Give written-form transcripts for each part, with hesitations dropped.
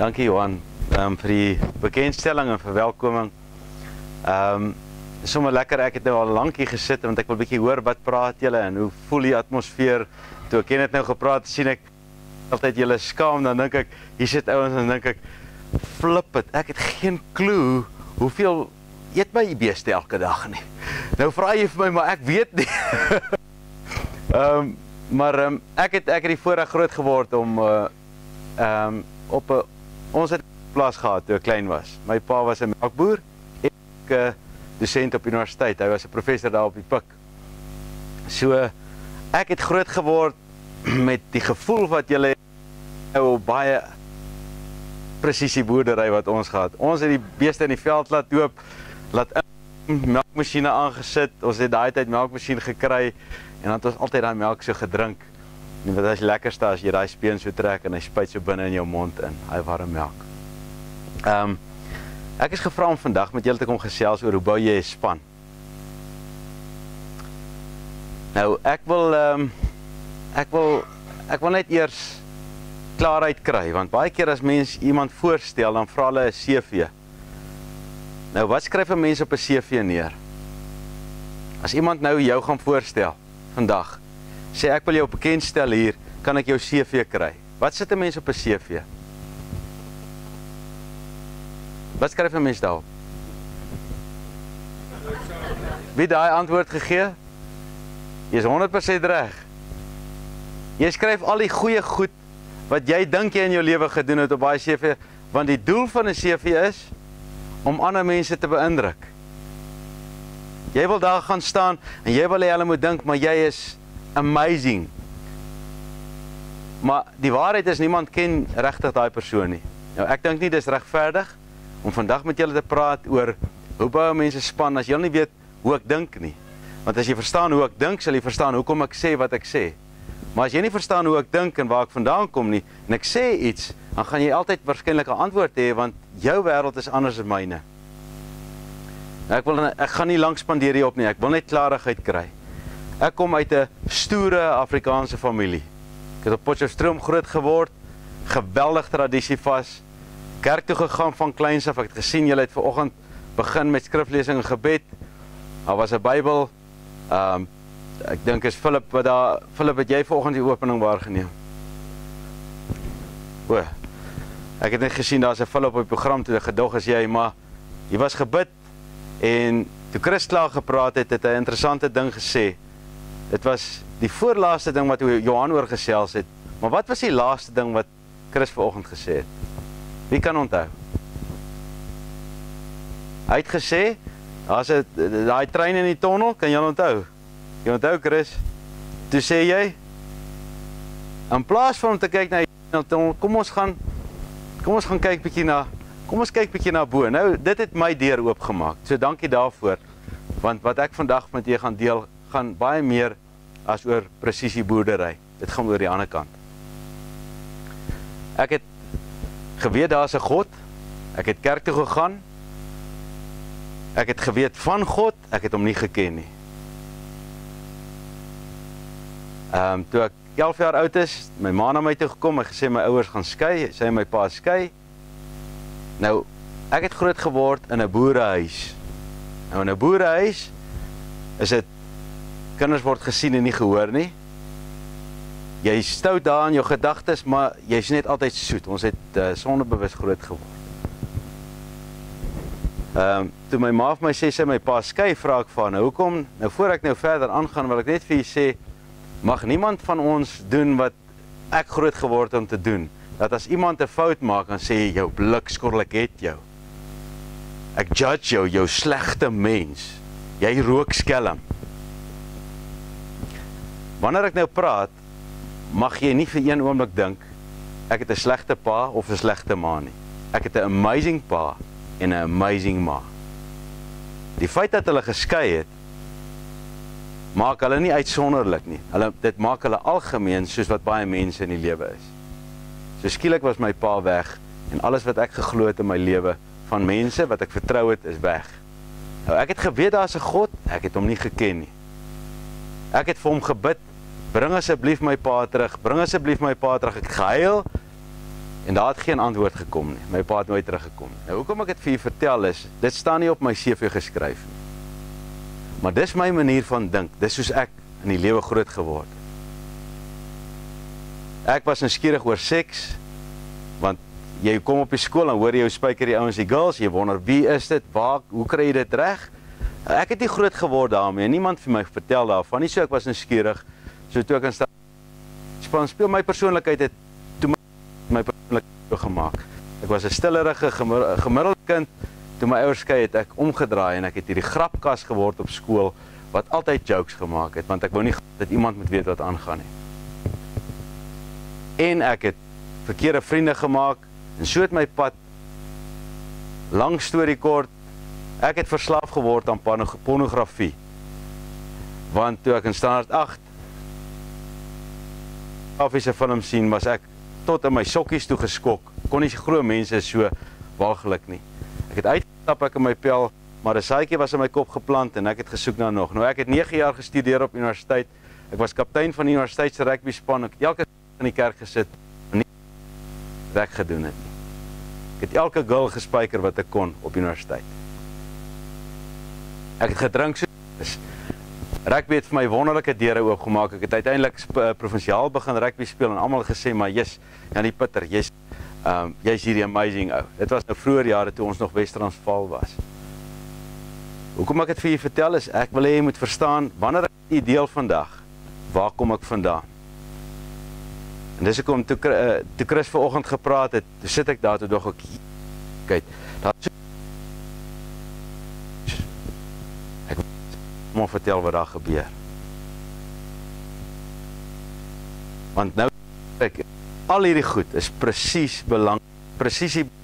Dankie Johan vir die bekendstelling en verwelkoming. Sommer lekker, ek het nou al lank hier gesit want ek wil 'n bietjie hoor wat praat julle en hoe voel die atmosfeer. Toe ek het nou gepraat, sien ek altyd julle skaam, dan dink ek, hier sit ouens en dink ek, flip het, ek het geen klou hoeveel eet my beeste elke dag nie. Nou vra jy vir my, maar ek weet nie. Ek het die voorreg groot geword om ons het 'n plaas gehad toe ek klein was. My pa was 'n melkboer en ek dosent op universiteit. Hy was 'n professor daar op die Pik. So ek het groot geword met die gevoel wat julle nou baie presisie boerdery wat ons gehad. Ons het die beeste in die veld laat loop, laat melkmasjiene aangesit. Ons het daai tyd melkmasjien gekry en dan het ons altyd daai melk so gedrink. En wat is lekkerste as jy daai speen so trek en hy spuit so binne in jou mond in, hy warm melk. Ek is gevra om vandag met julle te kom gesels oor hoe bou jy 'n span. Nou, ek wil net eers klaarheid kry, want baie keer as mens iemand voorstel, dan vra hulle 'n CV. Nou, wat skryf 'n mens op 'n CV neer? As iemand nou jou gaan voorstel vandag, sê ek wil jou bekendstel hier, kan ek jou CV kry? Wat sit 'n mens op 'n CV? Wat skryf 'n mens daarop? Wie daai antwoord gegee? Jy is 100% reg. Jy skryf al die goeie goed wat jy dink jy in jou lewe gedoen het op daai CV, want die doel van 'n CV is om ander mense te beïndruk. Jy wil daar gaan staan en jy wil hê hulle moet dink, maar jy is amazing. Maar die waarheid is, niemand ken regtig daai persoon nie. Nou, ek dink nie dis regverdig om vandag met julle te praat oor hoe bou mense span as jy nie weet hoe ek dink nie. Want as jy verstaan hoe ek dink, sal jy verstaan hoekom ek sê wat ek sê. Maar as jy nie verstaan hoe ek dink en waar ek vandaan kom nie, en ek sê iets, dan gaan jy altyd waarskynlik 'n antwoord hê, want jou wêreld is anders as myne. Nou, ek gaan nie lank spandeer hierop nie, ek wil net klarigheid kry. Ek kom uit 'n stoere Afrikaanse familie. Ek het op Potchefstroom groot geword, geweldig tradisievas, kerk toe gegaan van kleins af. Ek het gesien julle het vanoggend begin met skriflesing en gebed. Daar was 'n Bybel. Ek dink is Philip het jy vanoggend die opening waargeneem? O. Ek het net gesien daar's 'n Philip op die program toe gedog as jy, maar jy was gebid en toe Chris klaar gepraat het, het hy 'n interessante ding gesê. Dit was die voorlaaste ding wat Johan oor gesels het. Maar wat was die laaste ding wat Chris vanoggend gesê het? Wie kan onthou? Hy het gesê, daar's daai trein in die tonnel, kan jy onthou? Jy onthou Chris? Toe sê jy, in plaas van om te kyk na die tonnel, kom ons kyk bietjie na bo. Nou, dit het my deur oopgemaak. So dankie daarvoor. Want wat ek vandag met julle gaan deel, gaan baie meer as oor presisie boerdery. Dit gaan oor die ander kant. Ek het geweet daar's 'n God. Ek het kerk toe gegaan. Ek het geweet van God, ek het hom nie geken nie. Toe ek 11 jaar oud is, my ma na my toe gekom, hy gesê my ouers gaan skei, sy en my pa skei. Nou, ek het groot geword in 'n boerehuis. Nou, in 'n boerehuis is dit, kinders word gesien en nie gehoor nie. Jy is stout daar in jou gedagtes, maar jy's net altyd soet. Ons het sondebewus groot geword. Toe my ma vir my sê, sy my pa skei, vra ek van, nou hoekom, nou voor ek nou verder aangaan, wil ek net vir jy sê, mag niemand van ons doen wat ek groot geword om te doen. Dat as iemand 'n fout maak, dan sê jy, jou blikskorrel, ek het jou. Ek judge jou, jou slegte mens. Jy rook skelm. Wanneer ek nou praat, mag jy nie vir een oomblik dink, ek het 'n slegte pa of 'n slegte ma nie. Ek het 'n amazing pa en 'n amazing ma. Die feit dat hulle geskei het, maak hulle nie uitsonderlik nie. Dit maak hulle algemeen soos wat baie mense in die lewe is. So skielik was my pa weg en alles wat ek geglo het in my lewe van mense wat ek vertrou het, is weg. Nou, ek het geweet daar's 'n God, ek het hom nie geken nie. Ek het vir hom gebid, bring asseblief my pa terug, ek het gehuil, En daar het geen antwoord gekom nie. My pa het nooit teruggekom. Nou hoekom ek dit vir julle vertel is, dit staan nie op my CV geskryf nie. Maar dis my manier van dink. Dis soos ek in die lewe groot geword het. Ek was nuuskierig oor seks, want jy kom op die skool en hoor jy jou spyker die ouens, die girls, jy wonder wie is dit, waar, hoe kry jy dit reg? Ek het nie groot geword daarmee, niemand vir my vertel daarvan, nie so ek was nuuskierig, so toe ek in span speel, my persoonlikheid het toe my persoonlikheid gemaak. Ek was 'n stillerige, gemiddelde kind, toe my ouers skei het ek omgedraai en ek het hierdie grapkas geword op skool, wat altyd jokes gemaak het, want ek wou nie dat iemand moet weet wat aangaan nie. En ek het verkeerde vriende gemaak, en so het my pad, lang storie kort, ek het verslaaf geword aan pornografie. Want toe ek in standaard 8 Afriese film sien, was ek tot in my sokkies toe geskok. Kon nie glo mense is so walglik nie. Ek het uitgestap ek in my pel, maar 'n saadjie was in my kop geplant en ek het gesoek na nog. Nou ek het 9 jaar gestudeer op universiteit. Ek was kaptein van die universiteit se rugby span. Ek het elke in die kerk gesit en nie werk gedoen het nie. Ek het elke girl gespyker wat ek kon op universiteit. Ek het gedrink soos rugby het vir my wonderlike deure oopgemaak. Ek het uiteindelik provinsiaal begin rugby speel en almal gesê maar jy's Janie Pitter, jy's hierdie amazing ou. Dit was nou vroeër jare toe ons nog Wes-Transvaal was. Hoekom ek dit vir julle vertel is ek wil hê jy moet verstaan wanneer ek die deel vandag, waar kom ek vandaan? En dis hoekom toe Chris vanoggend gepraat het, toe sit ek daar toe dog ek kyk, daar ek moet vertel wat daar gebeur. Want nou ek al hierdie goed is presies presies die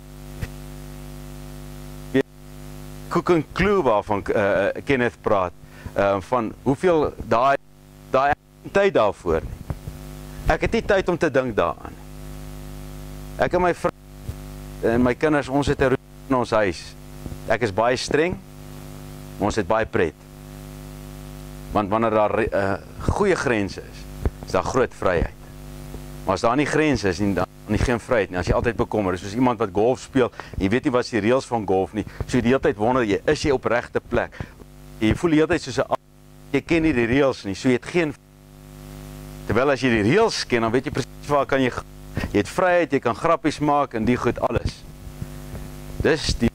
Cook and Clue waarvan Kenneth praat, van hoeveel daai tyd daarvoor nie. Ek het nie tyd om te dink daaraan. Ek en my vrou en my kinders, ons het 'n roetine in ons huis. Ek is baie streng, maar ons het baie pret. Want wanneer daar goeie grense is daar groot vryheid. Maar as daar nie grense is, dan nie geen vryheid nie. As jy altyd bekommer is, soos iemand wat golf speel, jy weet nie wat die reëls van golf nie, so die hele tyd wonder jy, is jy op regte plek? Jy voel die hele tyd soos 'n jy ken nie die reëls nie, so jy het geen. Terwyl as jy die reëls ken, dan weet jy presies waar kan jy het vryheid, jy kan grappies maak en die goed alles. Dis die.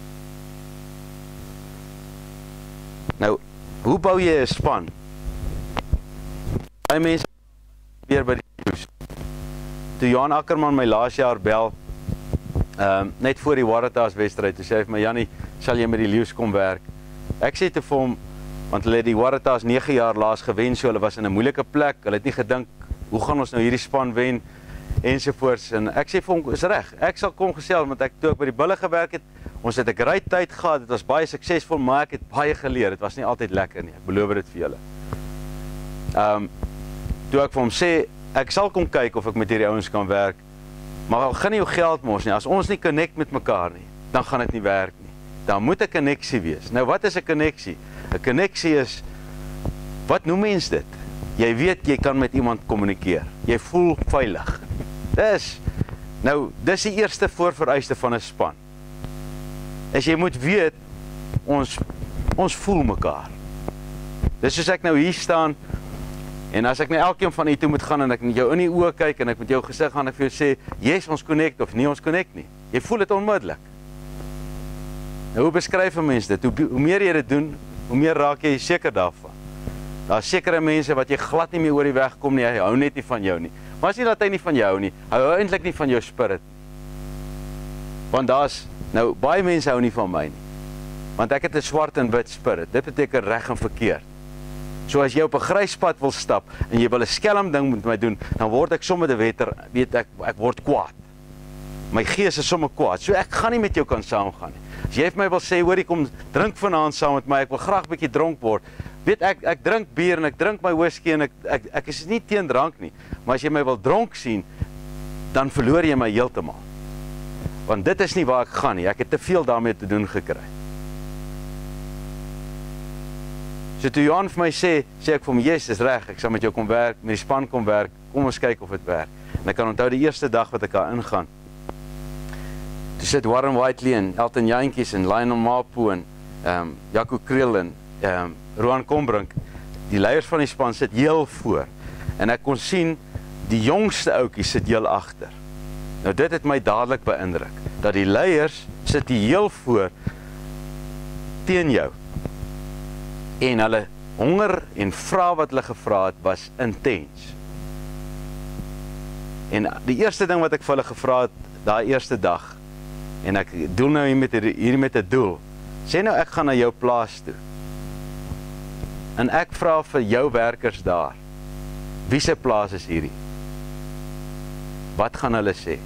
Nou, hoe bou jy 'n span? Baie mense weer by die Lions. Toe Johan Ackerman my laas jaar bel, net voor die Waratahs wedstryd, toe sê hy vir my, Jannie, sal jy met die Lions kom werk? Ek sê te vir hom, want hulle het die Waratahs 9 jaar laas gewen, so hulle was in 'n moeilike plek, hulle het nie gedink, hoe gaan ons nou hierdie span wen, ensovoorts, en ek sê vir hom, is reg, ek sal kom gesels, want toe ek by die Bulle gewerk het, ons het 'n great tyd gehad, dit was baie suksesvol, maar ek het baie geleer, dit was nie altyd lekker nie, ek beloof dit vir julle. Toe ek vir hom sê, ek sal kom kyk of ek met hierdie ouens kan werk, maar al gaan nie jou geld mos nie, as ons nie connect met mekaar nie, dan gaan dit nie werk nie. Dan moet 'n konneksie wees. Nou wat is 'n konneksie? 'n Konneksie is, wat noem mens dit? Jy weet jy kan met iemand kommunikeer. Jy voel veilig. Dis die eerste voorvereiste van 'n span. As jy moet weet, ons voel mekaar. Dis soos ek nou hier staan, en as ek nou elkeen van u toe moet gaan, en ek met jou in die oë kyk, en ek met jou gesig gaan, ek vir jou sê, yes, ons connect, of nie, ons connect nie. Jy voel dit onmiddellik. Nou, hoe beskryf 'n mens dit? Hoe meer jy dit doen, hoe meer raak jy seker daarvan. Daar is sekere mense wat jy glad nie meer oor die weg kom nie, hy hou net nie van jou nie. Maar as nie dat hy nie van jou nie, hy hou eintlik nie van jou spirit nie. Want baie mense hou nie van my nie. Want ek het 'n swart en wit spirit, dit beteken reg en verkeerd. So as jy op 'n grys pad wil stap, en jy wil 'n skelm ding met my doen, dan word ek sommer ek word kwaad. My gees is sommer kwaad, so ek gaan nie met jou kan saamgaan nie. As jy vir my wil sê, hoor, kom drink vanaand saam met my, ek wil graag 'n bietjie dronk word. Weet ek drink bier en ek drink my whisky en ek is nie teen drank nie, maar as jy my wil dronk sien, dan verloor jy my heeltemal. Want dit is nie waar ek gaan nie, ek het te veel daarmee te doen gekry. So toe Johan vir my sê ek vir hom, yes, is reg, ek sal met jou kom werk, met die span kom werk, kom ons kyk of dit werk. En ek kan onthou die eerste dag wat ek daar ingaan, toe sit Warren Whiteley en Elton Jantjies en Lionel Mapo en Jaco Kriel en Roan Kombrink, die leiers van die span sit heel voor. En ek kon sien, die jongste ouetjie sit heel agter. Nou dit het my dadelik beïndruk, dat die leiers sit heel voor teen jou. En hulle honger en vrae wat hulle gevra het, was intens. En die eerste ding wat ek vir hulle gevra het, daai eerste dag, en ek doel nou hier met 'n doel, sê nou ek gaan na jou plaas toe, en ek vra vir jou werkers daar, wie se plaas is hierdie? Wat gaan hulle sê?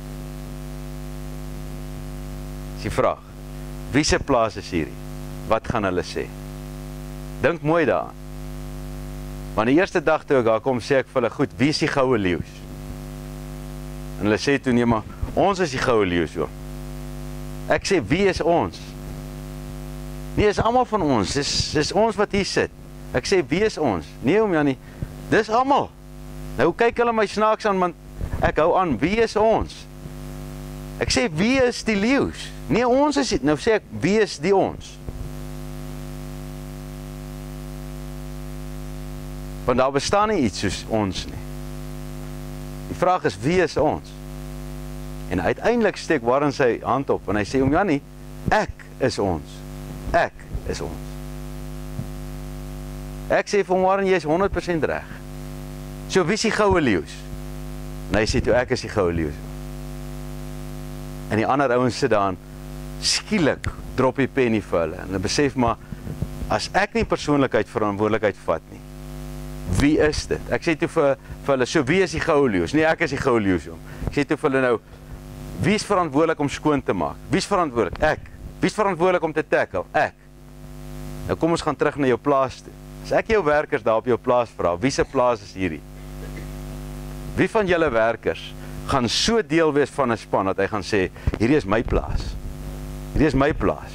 Dis die vraag. Wie se plaas is hierdie? Wat gaan hulle sê? Dink mooi daaraan. Want die eerste dag toe ek daar kom, sê ek vir hulle, goed, wie is die goue leeu's? En hulle sê toe, nee, maar ons is die goue leeu's, joh. Ek sê, wie is ons? Nee, is almal van ons, dis ons wat hier sit. Ek sê, wie is ons? Nee, oom Janie, dis almal. Nou kyk hulle my snaaks aan, want ek hou aan, wie is ons? Ek sê, wie is die leeu's? Nee, ons is dit. Nou sê ek, wie is die ons? Want daar bestaan nie iets soos ons nie. Die vraag is, wie is ons? En uiteindelik steek Warren sy hand op, en hy sê, oom Janie, ek is ons. Ek is ons. Ek sê vir Warren, jy is 100% reg. So, wie is die goue leeu's? En hy sê toe, ek is die goue leeu's. En die ander ouens sit daar, skielik drop die penny vir hulle. En hulle besef maar, as ek nie verantwoordelikheid vat nie, wie is dit? Ek sê toe vir hulle, so wie is die goue leeu's? Nee, ek is die goue leeu's. Ek sê toe vir hulle nou, wie is verantwoordelik om skoon te maak? Wie is verantwoordelik? Ek. Wie is verantwoordelik om te tackle? Ek. Nou kom ons gaan terug na jou plaas toe. As ek jou werkers daar op jou plaas vra, wie se plaas is hierdie? Wie van julle werkers gaan so deel wees van 'n span dat hy gaan sê, hierdie is my plaas. Hierdie is my plaas.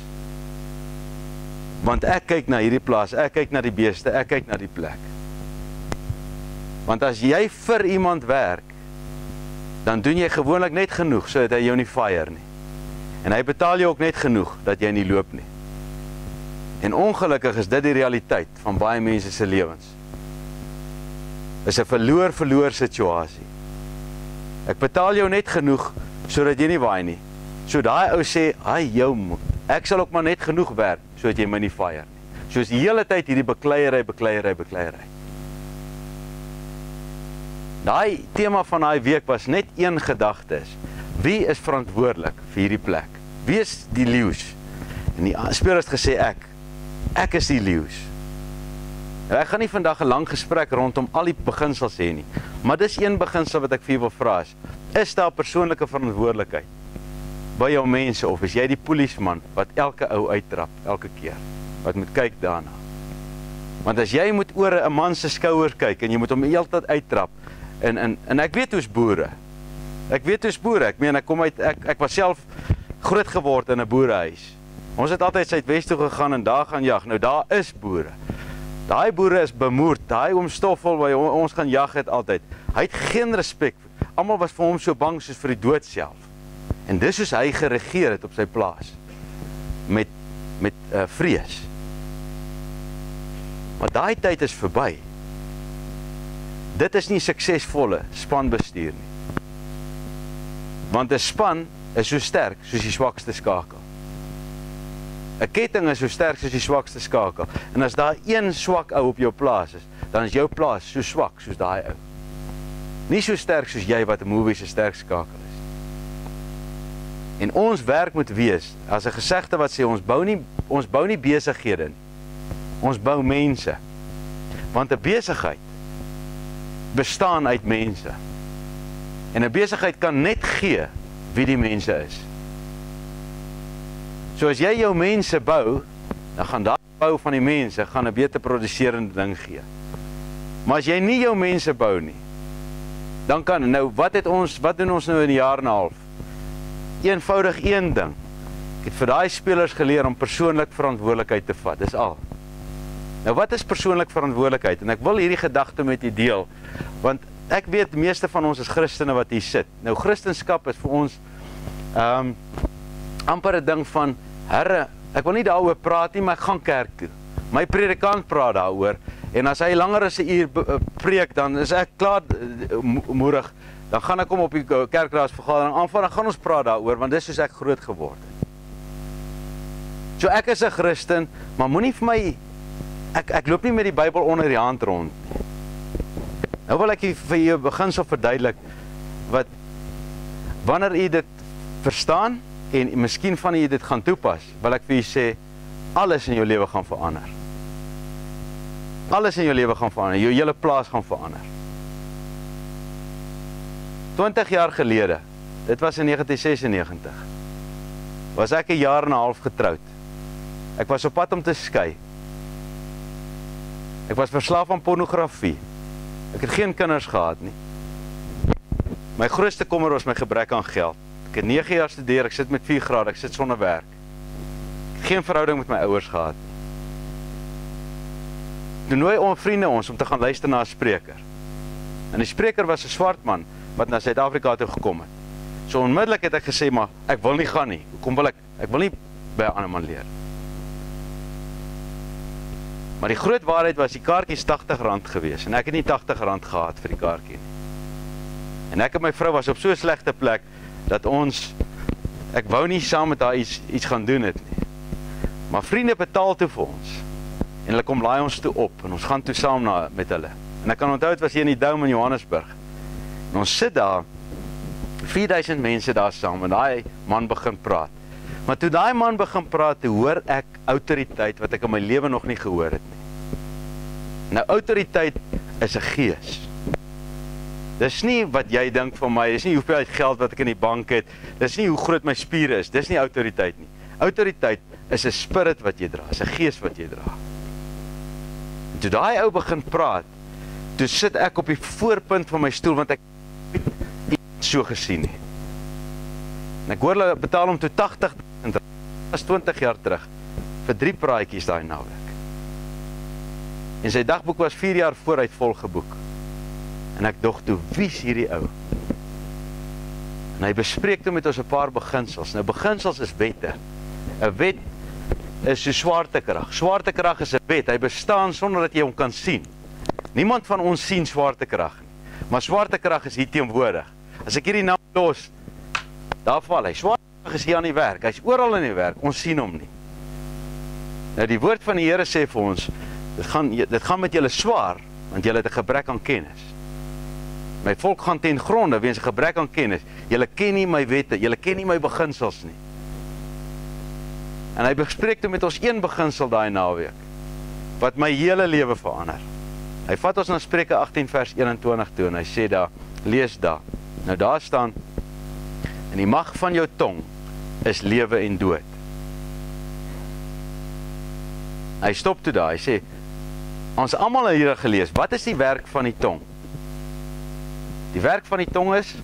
Want ek kyk na hierdie plaas, ek kyk na die beeste, ek kyk na die plek. Want as jy vir iemand werk, dan doen jy gewoonlik net genoeg sodat hy jou nie fire nie. En hy betaal jou ook net genoeg dat jy nie loop nie. En ongelukkig is dit die realiteit van baie mense se lewens. Is 'n verloor-verloor situasie. Ek betaal jou net genoeg sodat jy nie waai nie. So daai ou sê, "Ai jou moet. Ek sal ook maar net genoeg werk sodat jy my nie fire nie." Soos die hele tyd hierdie bekleierery. Daai tema van daai week was net een gedagte is, wie is verantwoordelik vir hierdie plek? Wie is die leeu's? En die speler het gesê ek is die leeu's. En ek gaan nie vandag 'n lang gesprek rondom al die beginsels hê nie, maar dis een beginsel wat ek vir jou wil vra is daar persoonlike verantwoordelikheid by jou mense, of is jy die polisieman wat elke ou uittrap, elke keer, wat moet kyk daarna? Want as jy moet oor 'n man se skouers kyk, en jy moet hom heeltyd uittrap, en ek weet hoe's boere, ek meen, ek was self groot geword in 'n boerehuis. Ons het altyd Suidwes toe gegaan en daar gaan jag. Nou daar is boere. Daai boere is bemoerd. Daai oom Stoffel waar ons gaan jag het altyd. Hy het geen respek. Almal was vir hom so bang soos vir die dood self. En dis soos hy geregeer het op sy plaas. Met vrees. Maar daai tyd is verby. Dit is nie suksesvolle spanbestuur nie. Want 'n span is so sterk soos die swakste skakel. 'n Ketting is so sterk soos die swakste skakel. En as daar een swak ou op jou plaas is, dan is jou plaas so swak soos daai ou. Nie so sterk soos jy wat 'n movie se sterk skakel is. En ons werk moet wees, as 'n gesegde wat sê, ons bou nie besighede nie. Ons bou mense. Want 'n besigheid bestaan uit mense. En 'n besigheid kan net gee wie die mense is. So as jy jou mense bou, dan gaan daai bou van die mense gaan 'n beter produserende ding gee. Maar as jy nie jou mense bou nie, dan kan nou wat doen ons nou in 'n jaar en 'n half? Eenvoudig een ding. Ek het vir daai spelers geleer om persoonlik verantwoordelikheid te vat. Dis al. Nou wat is persoonlik verantwoordelikheid? En ek wil hierdie gedagte met u deel, want ek weet die meeste van ons is Christene wat hier sit. Nou Christendom is vir ons amper 'n ding van, Here, ek wil nie daaroor praat nie, maar ek gaan kerk toe. My predikant praat daaroor, en as hy langer as 'n uur preek, dan is ek klaar moedig, dan gaan ek hom op die kerkraadsvergadering aanval, dan gaan ons praat daaroor, want dis soos ek groot geword het. So ek is 'n Christen, maar moenie vir my, ek loop nie met die Bybel onder die hand rond. Nou wil ek vir jou beginsel verduidelik, wat, wanneer jy dit verstaan, en miskien van jy dit gaan toepas, wil ek vir jy sê, alles in jou lewe gaan verander. Alles in jou lewe gaan verander, jou hele plaas gaan verander. 20 jaar gelede, dit was in 1996, was ek 'n jaar en 'n half getroud. Ek was op pad om te skei. Ek was verslaaf aan pornografie. Ek het geen kinders gehad nie. My grootste kommer was my gebrek aan geld. Ek het 9 jaar studeer, ek sit met 4 grade, ek sit sonder werk. Ek het geen verhouding met my ouers gehad. Toe nooi vriende ons om te gaan luister na 'n spreker. En die spreker was 'n swart man wat na Suid-Afrika toe gekom het. So onmiddellik het ek gesê, maar ek wil nie gaan nie. Hoekom wil ek? Ek wil nie by 'n ander man leer. Maar die groot waarheid was, die kaartjie is R80 gewees, en ek het nie R80 gehad vir die kaartjie nie. En ek en my vrou was op so 'n slegte plek, dat ek wou nie saam met haar iets gaan doen het nie. Maar vriende betaal toe vir ons, en hulle kom laai ons toe op, en ons gaan toe saam met hulle. En ek kan onthou, het was hier in die Dome in Johannesburg. En ons sit daar, 4000 mense daar saam, en daai man begin praat. Maar toe daai man begin praat, toe hoor ek autoriteit wat ek in my lewe nog nie gehoor het nie. Nou, autoriteit is 'n gees. Dis nie wat jy dink van my, dis nie hoeveel geld wat ek in die bank het, dis nie hoe groot my spiere is, dis nie autoriteit nie. Autoriteit is 'n spirit wat jy dra, is 'n gees wat jy dra. En toe daai ou begin praat, toe sit ek op die voorpunt van my stoel, want ek het so gesien nie. En ek hoor hulle betaal hom toe R80.000, dat was 20 jaar terug, vir 3 praatjies daai naweek. En sy dagboek was 4 jaar vooruit vol geboek. En ek dog toe, wie is hierdie ou? En hy bespreek toe met ons 'n paar beginsels. Nou, beginsels is wette. 'n Wet is so swaartekrag. Swaartekrag is 'n wet, hy bestaan sonder dat jy hom kan sien. Niemand van ons sien swaartekrag nie, maar swaartekrag is hier teenwoordig. As ek hierdie naam los, daar val hy. Swaartekrag is hier aan die werk, hy is oral in die werk, ons sien hom nie. Nou, die woord van die Here sê vir ons, dit gaan met julle swaar, want julle het 'n gebrek aan kennis. My volk gaan ten gronde weens 'n gebrek aan kennis. Julle ken nie my wette, julle ken nie my beginsels nie. En hy bespreek toe met ons een beginsel daai naweek, wat my hele lewe verander. Hy vat ons na Spreuke 18 vers 21 toe, en hy sê daar, lees daar. Nou daar staan, in die mag van jou tong is lewe en dood. Hy stop toe daar, hy sê, ons almal het hier gelees, wat is die werk van die tong? Die werk van die tong is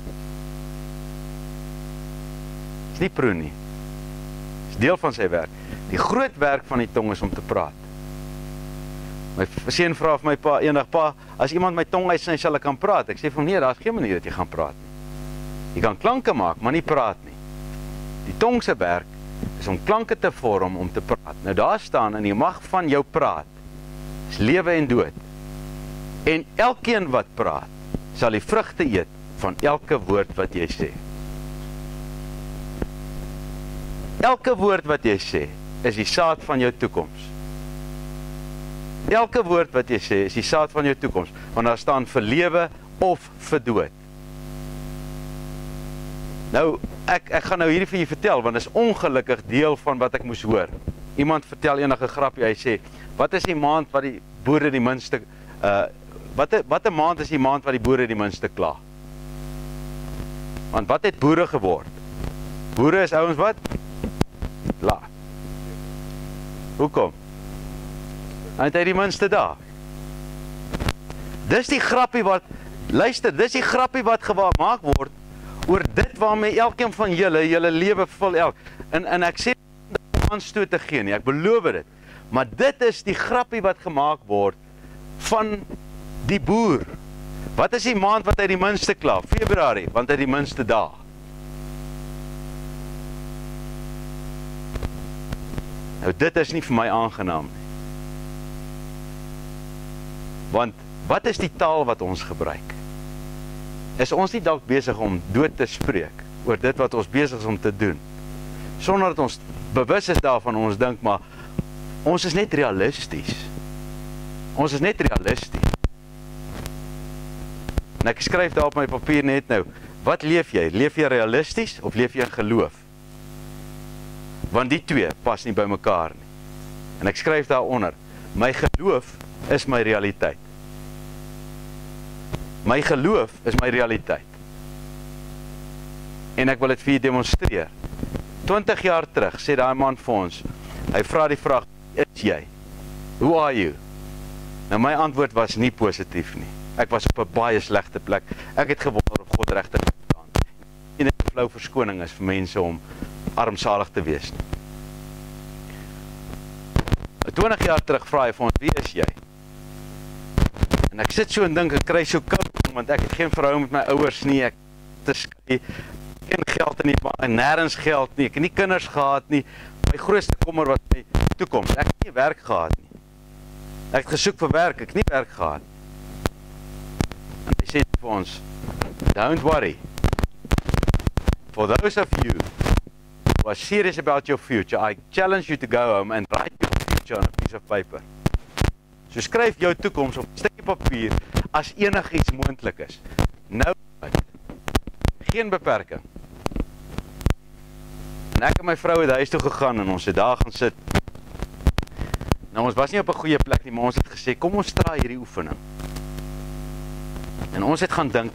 nie proe nie. Is deel van sy werk. Die groot werk van die tong is om te praat. My seun vra vir my pa eendag, pa, as iemand my tong uitsny, sal ek kan praat? Ek sê vir hom, nee, daar is geen manier dat jy gaan praat nie. Jy kan klanke maak, maar nie praat nie. Die tong se werk is om klanke te vorm om te praat. Nou daar staan, in die mag van jou praat, is lewe en dood. En elkeen wat praat, sal die vrugte eet van elke woord wat jy sê. Elke woord wat jy sê, is die saad van jou toekoms. Elke woord wat jy sê, is die saad van jou toekoms, want daar staan vir lewe of vir dood. Nou, ek gaan nou hierdie vir jy vertel, want dit is ongelukkig deel van wat ek moes hoor. Iemand vertel enige grapie, hy sê, wat is die maand wat die boere die minste, wat 'n maand is die maand wat die boere die minste kla? Want wat het boere geword? Boere is ouens wat? Laat. Hoekom? En het hy die minste daar. Dis die grappie wat, luister, dis die grappie wat gemaak word, oor dit waarmee elkeen van julle lewe vul en ek sê om aanstoot te gee nie, ek beloof dit, maar dit is die grappie wat gemaak word van die boer. Wat is die maand wat hy die minste kla? Februarie, want hy die minste dae. Nou dit is nie vir my aangenaam nie. Want wat is die taal wat ons gebruik? Is ons nie dalk besig om dood te spreek oor dit wat ons besig is om te doen? Sonder dat ons bewus is daarvan, ons dink maar, ons is net realisties. Ons is net realisties. En ek skryf daar op my papier net nou, wat leef jy? Leef jy realisties of leef jy in geloof? Want die twee pas nie by mekaar nie. En ek skryf daaronder, my geloof is my realiteit. My geloof is my realiteit. En ek wil dit vir julle demonstreer. 20 jaar terug sê daai man vir ons, hy vra die vraag, is jy? Who are you? Nou my antwoord was nie positief nie. Ek was op 'n baie slegte plek. Ek het gewonder of God regtig bestaan. En 'n flou verskoning is vir mense om armsalig te wees. 20 jaar terug vra hy vir ons, wie is jy? En ek sit so en dink, ek kry so koud, want ek het geen verhouding met my ouers nie, ek het geen geld in die bank, nêrens geld nie, ek het nie kinders gehad nie, my grootste kommer was my toekoms, ek het nie werk gehad nie. Ek het gesoek vir werk, ek het nie werk gehad. En hy sê vir ons, don't worry. For those of you who are serious about your future, I challenge you to go home and write your future on a piece of paper. So skryf jou toekoms op 'n stukkie papier as enigiets moontlik is. Nou, geen beperking. En ek en my vrou het huis toe gegaan en ons het daar gaan sit. Nou ons was nie op 'n goeie plek nie, maar ons het gesê, kom ons draai hierdie oefening. En ons het gaan dink,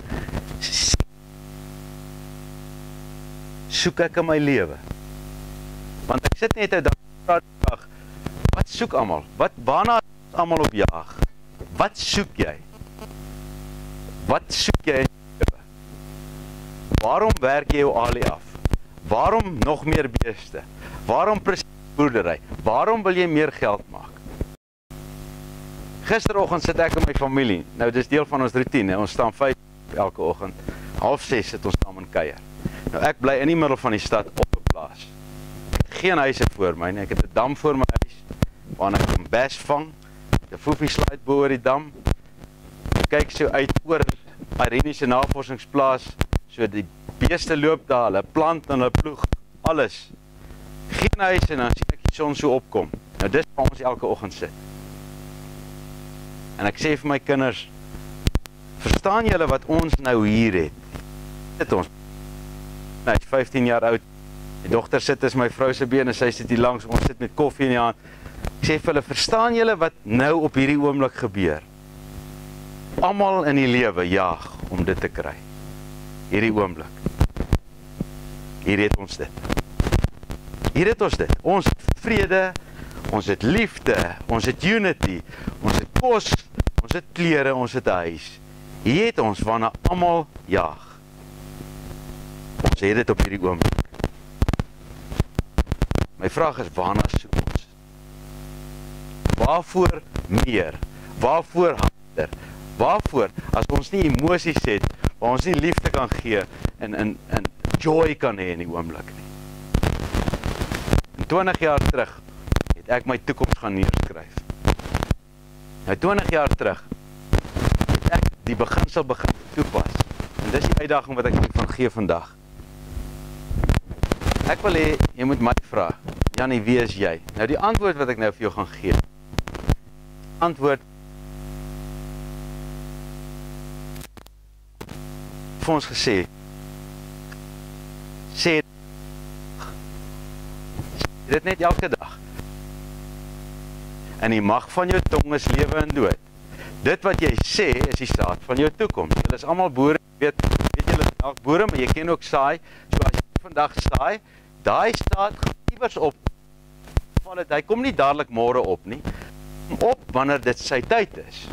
soek ek in my lewe? Want ek sit net 'n dag, wat soek almal? Waarna is almal op jaag? Wat soek jy? Wat soek jy in jou lewe? Waarom werk jy jou alie af? Waarom nog meer beeste? Waarom presies boerdery? Waarom wil jy meer geld maak? Gisteroggend sit ek met my familie. Nou dis deel van ons routine. Ons staan 5 elke oggend. 5:30 sit ons saam in kuier. Nou ek bly in die middel van die stad op 'n plaas. Geen huise voor my nie. Ek het 'n dam voor my huis waarna ek 'n bes vang. 'n Foefie sluit bo oor die dam. Ek kyk so uit oor Irene se navorsingsplaas. So die beeste loop daar, hulle plant en hulle ploeg, alles. Geen huis en dan sien ek die son so opkom. Nou dis waar ons elke oggend sit. En ek sê vir my kinders, verstaan julle wat ons nou hier het? Dit ons. Hy is 15 jaar oud. Die dogter sit is my vrou se been en sy sit hier langs, ons sit met koffie in die hand. Ek sê vir hulle, verstaan julle wat nou op hierdie oomblik gebeur? Almal in die lewe jaag om dit te kry. Hierdie oomblik. Hier het ons dit. Hier het ons dit. Ons het vrede, ons het liefde, ons het unity, ons het kos, ons het klere, ons het 'n huis. Hier het ons waarna almal jaag. Ons het dit op hierdie oomblik. My vraag is, waarna soek ons? Waarvoor meer? Waarvoor harder? Waarvoor, as ons nie emosies het, waar ons nie liefde kan gee en joy kan hê in die oomblik nie. En 20 jaar terug het ek my toekoms gaan neerskryf. Nou 20 jaar terug het ek die beginsel begin toepas. En dis die uitdaging wat ek van gee vandag. Ek wil hê, jy moet my vra, Jannie, wie is jy? Nou die antwoord wat ek nou vir jou gaan gee. Antwoord vir ons gesê, sê dit net elke dag. En die mag van jou tong is lewe en dood. Dit wat jy sê is die saad van jou toekoms. Julle is almal boere, weet julle is dalk boere, maar jy ken ook saai. So as jy vandag saai, daai saad gaan iewers op. Hy kom nie dadelik môre op nie. Op wanneer dit sy tyd is.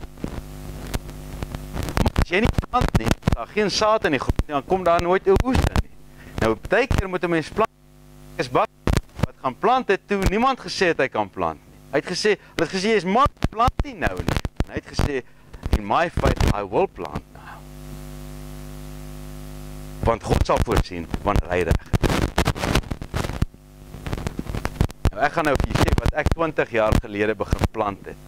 As jy nie plant nie, daar geen saad in die grond nie, dan kom daar nooit 'n oes in nie. Nou, baie keer moet 'n mens plant. Is wat gaan plant het toe niemand gesê het hy kan plant nie. Hy het gesê, jy is man, plant nie nou nie. En hy het gesê, in my faith, I will plant now. Want God sal voorsien wanneer hy reg is. Ek gaan nou vir julle sê wat ek 20 jaar gelede begin plant het.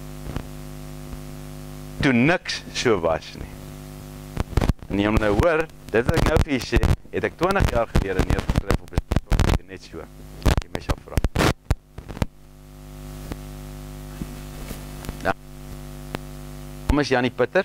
Toe niks so was nie. En jy moet nou hoor, dit wat ek nou vir julle sê, het ek 20 jaar gelede neergeskryf op 'n stuk, net so. Jy my sal vra. Nou, naam is Janie Pitter.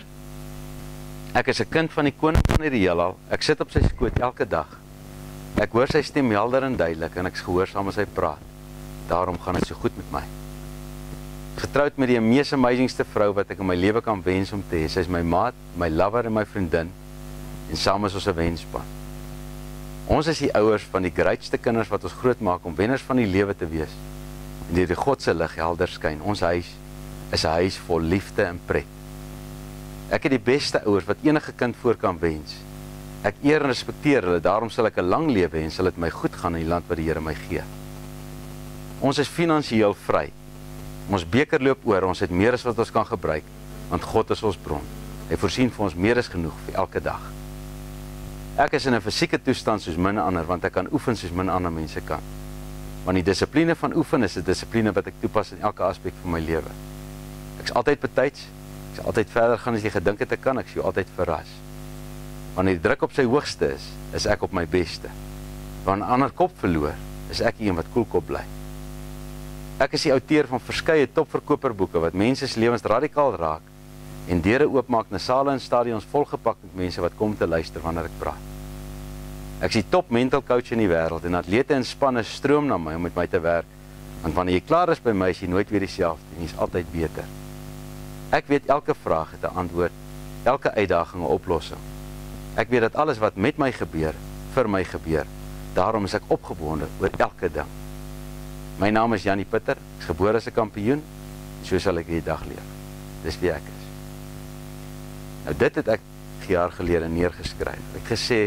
Ek is 'n kind van die koning van die heelal. Ek sit op sy skoot elke dag. Ek hoor sy stem helder en duidelik en ek gehoorsaam as hy praat. Daarom gaan dit so goed met my. Getroud met die mees amazingste vrou wat ek in my lewe kan wens om te hê. Sy is my maat, my lover en my vriendin. En saam is ons 'n wenspan. Ons is die ouers van die grootste kinders wat ons grootmaak om wenners van die lewe te wees. En deur die God se lig helder skyn. Ons huis is 'n huis vol liefde en pret. Ek het die beste ouers wat enige kind voor kan wens. Ek eer en respekteer hulle, daarom sal ek 'n lang lewe hê en sal dit my goed gaan in die land wat die Here my gee. Ons is finansiëel vry. Ons beker loop oor, ons het meer as wat ons kan gebruik, want God is ons bron. Hy voorsien vir ons meer as genoeg vir elke dag. Ek is in 'n fisieke toestand soos min ander, want ek kan oefen soos min ander mense kan. Want die dissipline van oefen is 'n dissipline wat ek toepas in elke aspek van my lewe. Ek is altyd betyds, ek sal altyd verder gaan as jy gedink het ek kan, ek sal altyd verras. Wanneer die druk op sy hoogste is ek op my beste. Wanneer ander kop verloor, is ek die een wat koelkop bly. Ek is die outeur van verskeie topverkoperboeke wat mense se lewens radikaal raak en deure oopmaak na sale en stadions volgepak met mense wat kom te luister wanneer ek praat. Ek is die top mental coach in die wêreld en atlete en spanne stroom na my om met my te werk, want wanneer jy klaar is by my, is jy nooit weer dieselfde en jy is altyd beter. Ek weet elke vraag het 'n antwoord, elke uitdaging 'n oplossing. Ek weet dat alles wat met my gebeur, vir my gebeur. Daarom is ek opgewonde oor elke ding. My naam is Janie Pitter, ek is gebore as 'n kampioen, en so sal ek die dag leef. Dis wie ek is. Nou dit het ek jaar gelede neergeskryf. Ek gesê,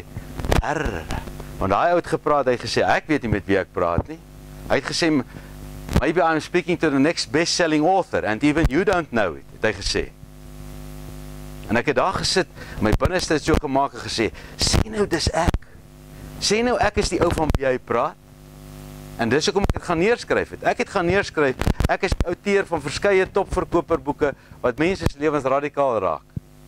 want daai ou het gepraat, hy het gesê, ek weet nie met wie ek praat nie. Hy het gesê, maybe I'm speaking to the next best-selling author, and even you don't know it, het hy gesê. En ek het daar gesit, my binneste het so gemaak en gesê, sê nou dis ek. Sê nou ek is die ou van wie hy praat. En dis hoekom ek het gaan neerskryf het. Ek het gaan neerskryf, ek is die outeur van verskeie topverkoperboeke wat mense se lewens radikaal raak.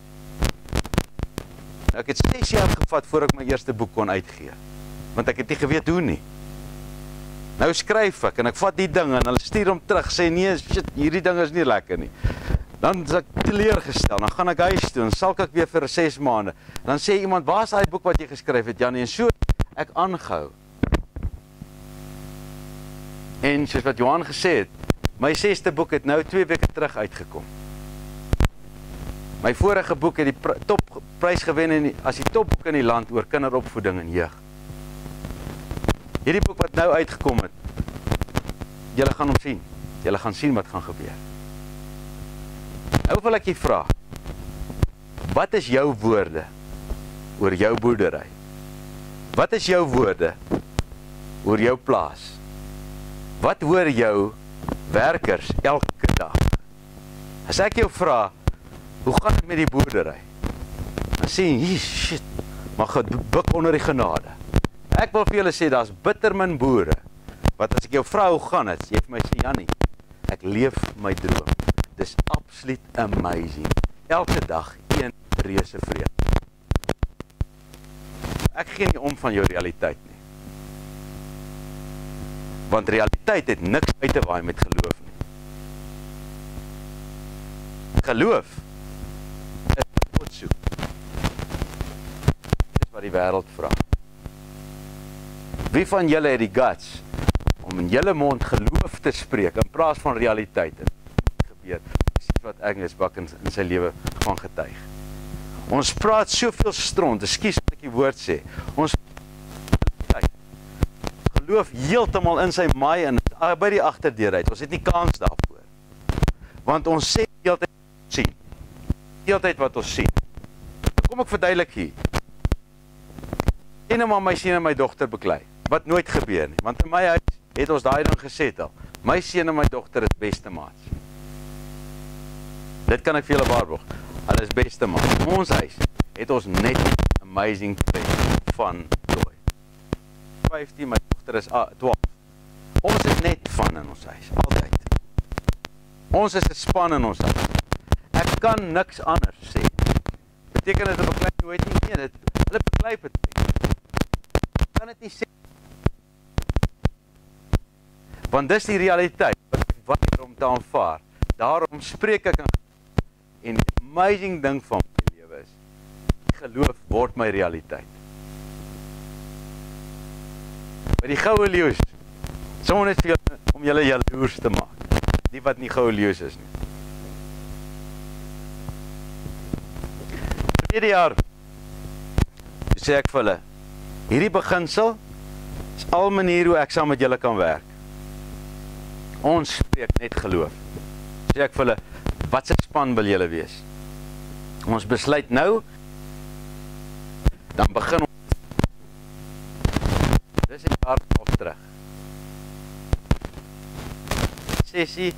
Ek het 6 jaar gevat voor ek my eerste boek kon uitgee. Want ek het nie geweet hoe nie. Nou skryf ek en ek vat die ding en hulle stuur hom terug, sê nee, shit, hierdie ding is nie lekker nie. Dan is ek teleurgestel, dan gaan ek huis toe en salk ek weer vir 6 maande. Dan sê iemand, waar is daai boek wat jy geskryf het, Janie? En so ek aangehou. En soos wat Johan gesê het, my 6de boek het nou 2 weke terug uitgekom. My vorige boek het die topprys gewen as die topboek in die land oor kinderopvoeding en jeug. Hierdie boek wat nou uitgekom het, julle gaan hom sien. Julle gaan sien wat gaan gebeur. Nou wil ek jy vra, wat is jou woorde oor jou boerdery? Wat is jou woorde oor jou plaas? Wat hoor jou werkers elke dag? As ek jou vra, hoe gaan dit met die boerdery? Dan sê jy, shit, maar God buk onder die genade. Ek wil vir julle sê, daar's bitter min boere, wat as ek jou vra, hoe gaan dit? Jy vir my sê, Janie, ek leef my droom. Dis absoluut amazing. Elke dag een reuse vrede. Ek gee nie om van jou realiteit nie. Want realiteit het niks uit te waai met geloof nie. Geloof is wat God soek. Dis wat die wêreld vra. Wie van julle het die guts om in julle mond geloof te spreek in plaas van realiteit? Gebeur. Dis wat Agnes Bak in sy lewe van getuig. Ons praat soveel stront, ekskuus wat ek die woord sê. Ons geloof heeltemal in sy maai en by die agterdeur uit. Ons het nie kans daarvoor. Want ons sê heeltyd sien. Heeltyd wat ons sien. Kom ek verduidelik hier. En maar my seun en my dogter beklei. Wat nooit gebeur nie. Want in my huis het ons daai ding gesettel. My seun en my dogter is beste maats. Dit kan ek vir julle waarborg. Hulle is beste maats. Ons huis het ons net amazing van joy. 15, my dogter is 12. Ons is net van ons huis, altyd. Ons is 'n span in ons huis. Ek kan niks anders sê. Beteken dit 'n beklei nooit nie? Nee, hulle beklei beteken. Ek kan dit nie sê. Want dis die realiteit wat ek weier om te aanvaar. Daarom spreek ek en die amazing ding van my lewe is, geloof word my realiteit. By die goue leeu's, sommer net vir julle, om julle jaloers te maak, die wat nie goue leeu's is nie. Tweede jaar, sê ek vir hulle, hierdie beginsel is al manier hoe ek saam met julle kan werk. Ons spreek net geloof. Sê ek vir hulle, wat se span wil julle wees? Ons besluit nou, dan begin ons. Dis 'n jaar of terug. Sessie,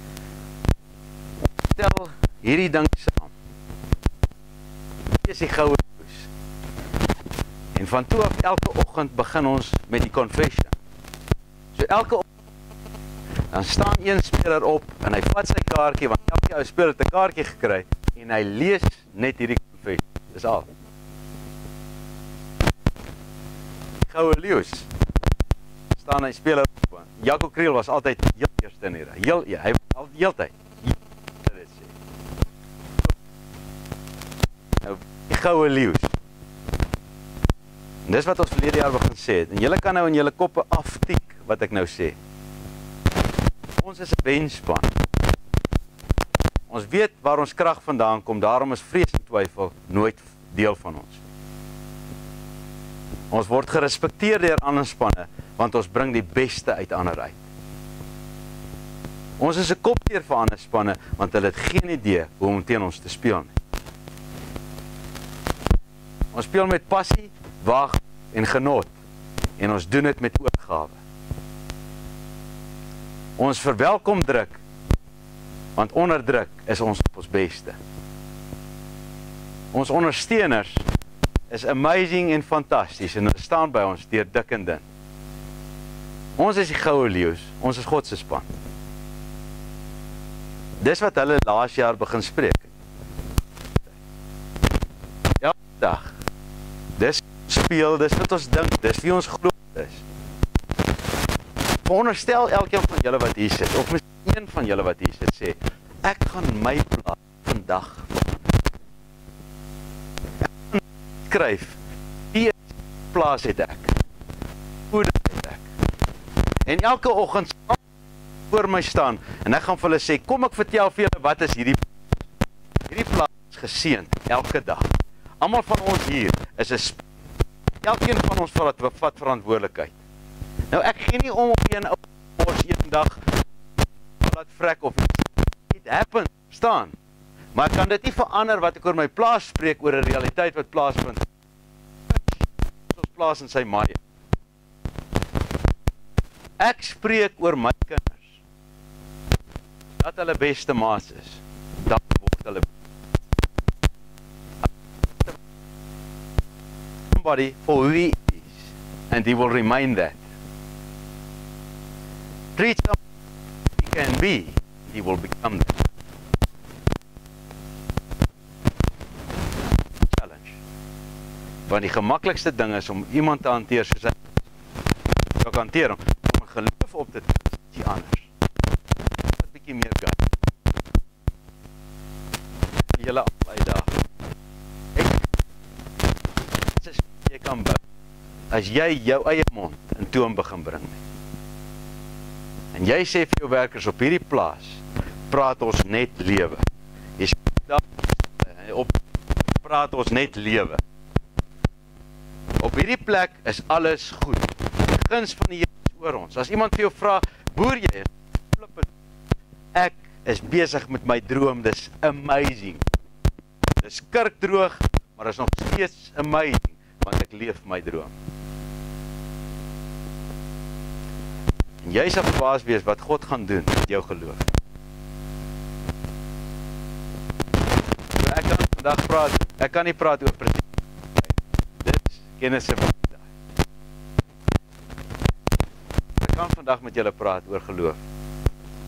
stel hierdie ding saam. Dit is die goue leeu's. En van toe af elke oggend begin ons met die confession. So elke oggend, dan staan een speler op en hy vat sy kaartjie, want elke ou speler het 'n kaartjie gekry en hy lees net hierdie confession. Dis al. Die goue leeu's staan hy speler op. Jaco Kriel was altyd heel eerste in hier. Hy was al heeltyd. Nou, die goue leeu's. En dis wat ons verlede jaar begin sê het. En julle kan nou in julle koppe aftik wat ek nou sê. Ons is 'n wenspan. Ons weet waar ons krag vandaan kom, daarom is vrees en twyfel nooit deel van ons. Ons word gerespekteer deur ander spanne, want ons bring die beste uit ander uit. Ons is 'n kopteer vir ander spanne, want hulle het geen idee hoe om teen ons te speel nie. Ons speel met passie, wag en genot, en ons doen dit met oorgawe. Ons verwelkom druk, want onder druk is ons op ons beste. Ons ondersteuners is amazing en fantasties, en hulle staan by ons deur dik en dun. Ons is die goue leeu's, ons is God se span. Dis wat hulle laas jaar begin spreek. Elke dag. Dis speel, dis wat ons dink, dis wie ons glo is. Veronderstel elkeen van julle wat hier sit, of miskien een van julle wat hier sit, sê, ek gaan my plaas vandag skryf, die plaas het ek, hoe dit het ek. En elke oggend sal voor my staan, en ek gaan vir hulle sê, kom ek vertel vir julle wat is hierdie plaas is geseënd, elke dag. Almal van ons hier is 'n span. Elkeen van ons vat verantwoordelikheid. Nou ek gee nie om op een ou mors een dag laat vrek of it happen, staan. Maar ek kan dit nie verander wat ek oor my plaas spreek oor 'n realiteit wat plaasvind. Ons plaas in sy maaie. Ek spreek oor my kinders. Dat hulle beste maats is. Dan word hulle somebody for who he is, and he will remain that. Treat someone he can be, he will become that. Challenge. Want die gemaklikste ding is om iemand te hanteer soos hy kan hanteer, om 'n geloof op te die anders. Wat 'n bietjie meer gaan. Julle uitdaag. Jy kan bou, as jy jou eie mond in toom begin bring. En jy sê vir jou werkers op hierdie plaas, praat ons net lewe. Jy sê daar op praat ons net lewe. Op hierdie plek is alles goed. Die guns van die Here is oor ons. As iemand vir jou vra, boer jy? Ek is besig met my droom, dis amazing. Dis kurkdroog, maar is nog steeds amazing, want ek leef my droom. En jy sal verbaas wees wat God gaan doen met jou geloof. So ek kan vandag praat, ek kan nie praat oor prediking. Dis kennisse van vandag. Ek kan vandag met julle praat oor geloof.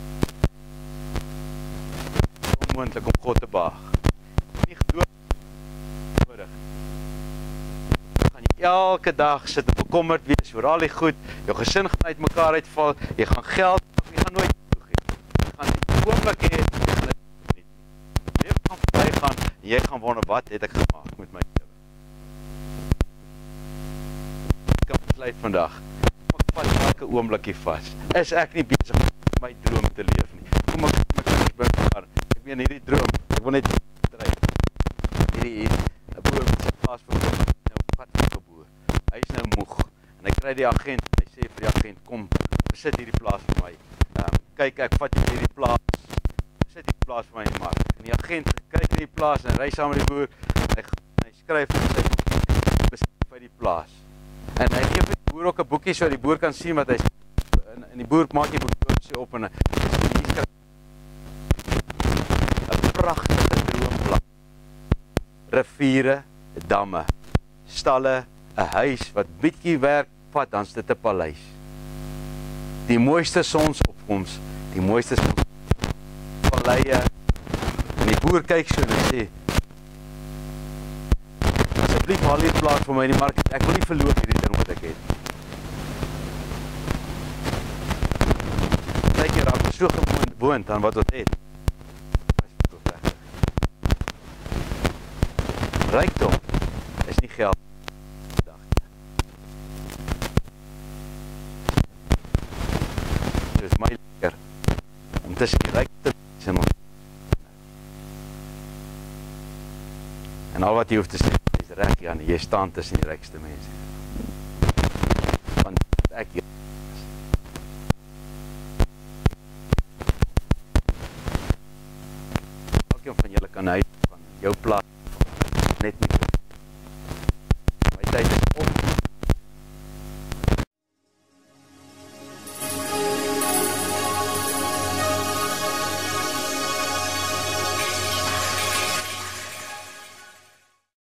onmoontlik om God te behaag. Nie geloof nodig. Gaan jy elke dag sit en bekommerd wees oor al die goed, jou gesin gaan uit mekaar uitval, jy gaan geld, jy gaan nooit genoeg hê. Jy gaan die oomblik hê, jy gaan dit nie. Jy gaan verbygaan en jy gaan wonder, wat het ek gemaak met my lewe? Ek kan besluit vandag, ek vat elke oomblikie vas. Is ek nie besig om my droom te leef nie? Kom ek my kinders bymekaar. Ek meen hierdie droom, ek wil net dryf. Hierdie boer met sy plaas verkoop. Nou vat hy die boer. Hy is nou moeg en hy kry die agent. Hy sê vir die agent, kom, besit hierdie plaas vir my. Kyk, ek vat hierdie plaas. Besit hierdie plaas vir my in die mark. En die agent kyk hierdie plaas en ry saam met die boer. Hy skryf in sy boek, besit vir die plaas. En hy gee vir die boer ook 'n boekie so die boer kan sien wat hy en die boer maak die boek op en hier skryf 'n pragtige droomplaas. Riviere, damme, stalle, 'n huis wat bietjie werk vat, dan's dit 'n paleis. Die mooiste sonsopkoms, die mooiste valleie. En die boer kyk so en hy sê, asseblief haal hierdie plaas vir my in die mark. Ek wil nie verloor hierdie ding wat ek het. Partykeer raak ons so gewoond aan wat ons het. Rykdom is nie geld. Dit is my lekker om tussen die rykte mense en ons. En al wat jy hoef te sê, is reg, Jan, jy staan tussen die rykste mense. Want ek hier is. Elkeen van julle kan uit van jou plaas net nie. My tyd is op.